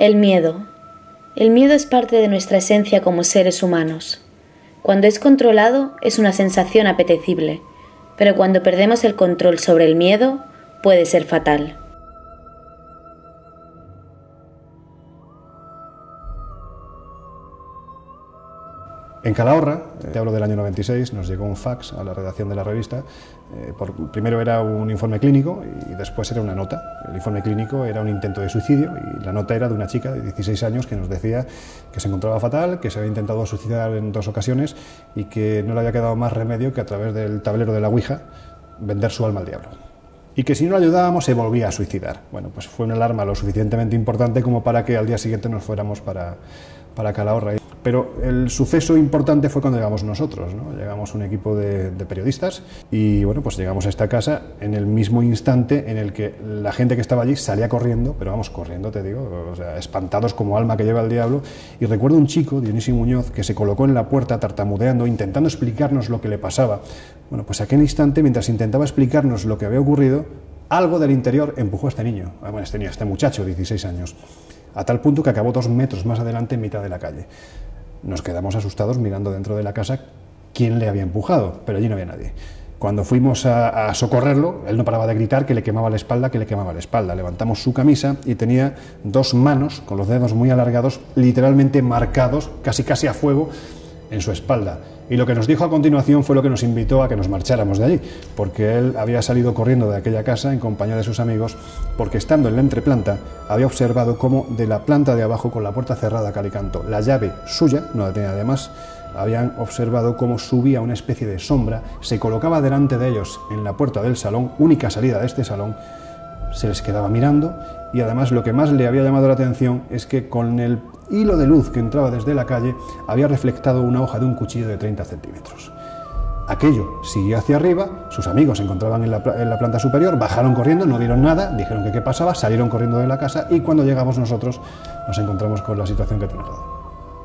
El miedo. El miedo es parte de nuestra esencia como seres humanos. Cuando es controlado es una sensación apetecible, pero cuando perdemos el control sobre el miedo puede ser fatal. En Calahorra, te hablo del año 96, nos llegó un fax a la redacción de la revista. Primero era un informe clínico y después era una nota. El informe clínico era un intento de suicidio y la nota era de una chica de 16 años que nos decía que se encontraba fatal, que se había intentado suicidar en 2 ocasiones y que no le había quedado más remedio que a través del tablero de la Ouija vender su alma al diablo. Y que si no le ayudábamos se volvía a suicidar. Bueno, pues fue una alarma lo suficientemente importante como para que al día siguiente nos fuéramos para Calahorra. Pero el suceso importante fue cuando llegamos nosotros, ¿no? Llegamos un equipo de periodistas y bueno, pues llegamos a esta casa en el mismo instante en el que la gente que estaba allí salía corriendo, pero vamos, corriendo te digo, o sea, espantados como alma que lleva el diablo. Y recuerdo un chico, Dionisio Muñoz, que se colocó en la puerta tartamudeando, intentando explicarnos lo que le pasaba. Bueno, pues aquel instante, mientras intentaba explicarnos lo que había ocurrido, algo del interior empujó a este niño, este muchacho de 16 años, a tal punto que acabó 2 metros más adelante en mitad de la calle. Nos quedamos asustados mirando dentro de la casa quién le había empujado, pero allí no había nadie. Cuando fuimos a socorrerlo, él no paraba de gritar que le quemaba la espalda, que le quemaba la espalda. Levantamos su camisa y tenía 2 manos, con los dedos muy alargados, literalmente marcados, casi a fuego, en su espalda. Y lo que nos dijo a continuación fue lo que nos invitó a que nos marcháramos de allí, porque él había salido corriendo de aquella casa en compañía de sus amigos, porque estando en la entreplanta había observado cómo de la planta de abajo, con la puerta cerrada cal y canto, la llave suya, no la tenía además, habían observado cómo subía una especie de sombra, se colocaba delante de ellos en la puerta del salón, única salida de este salón, se les quedaba mirando y además lo que más le había llamado la atención es que con el hilo de luz que entraba desde la calle había reflectado una hoja de un cuchillo de 30 centímetros. Aquello siguió hacia arriba, sus amigos se encontraban en la planta superior, bajaron corriendo, no vieron nada, dijeron que qué pasaba, salieron corriendo de la casa y cuando llegamos nosotros nos encontramos con la situación que te he narrado.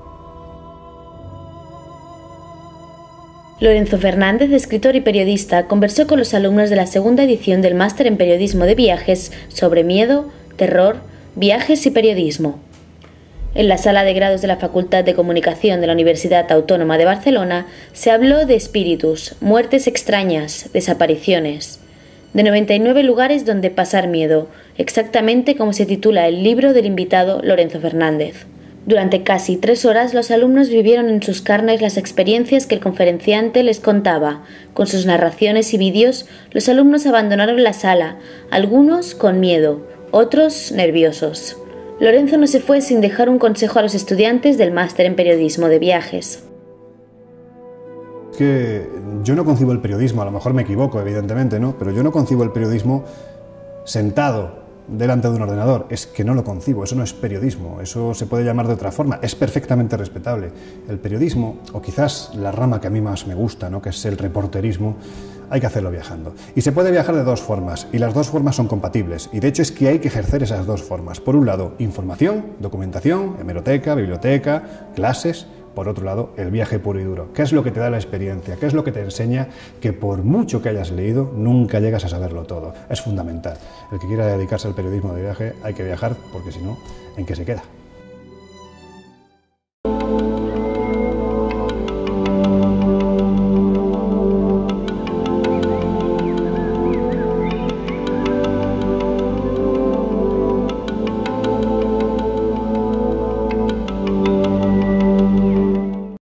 Lorenzo Fernández, escritor y periodista, conversó con los alumnos de la segunda edición del Máster en Periodismo de Viajes sobre miedo, terror, viajes y periodismo. En la sala de grados de la Facultad de Comunicación de la Universidad Autónoma de Barcelona se habló de espíritus, muertes extrañas, desapariciones, de 99 lugares donde pasar miedo, exactamente como se titula el libro del invitado Lorenzo Fernández. Durante casi 3 horas los alumnos vivieron en sus carnes las experiencias que el conferenciante les contaba. Con sus narraciones y vídeos, los alumnos abandonaron la sala, algunos con miedo, otros nerviosos. Lorenzo no se fue sin dejar un consejo a los estudiantes del Máster en Periodismo de Viajes. Que yo no concibo el periodismo, a lo mejor me equivoco, evidentemente, ¿no? Pero yo no concibo el periodismo sentado delante de un ordenador. Es que no lo concibo, eso no es periodismo, eso se puede llamar de otra forma, es perfectamente respetable. El periodismo, o quizás la rama que a mí más me gusta, ¿no? Que es el reporterismo, hay que hacerlo viajando. Y se puede viajar de 2 formas, y las 2 formas son compatibles, y de hecho es que hay que ejercer esas 2 formas. Por un lado, información, documentación, hemeroteca, biblioteca, clases. Por otro lado, el viaje puro y duro. ¿Qué es lo que te da la experiencia? ¿Qué es lo que te enseña que por mucho que hayas leído, nunca llegas a saberlo todo? Es fundamental. El que quiera dedicarse al periodismo de viaje hay que viajar porque si no, ¿en qué se queda?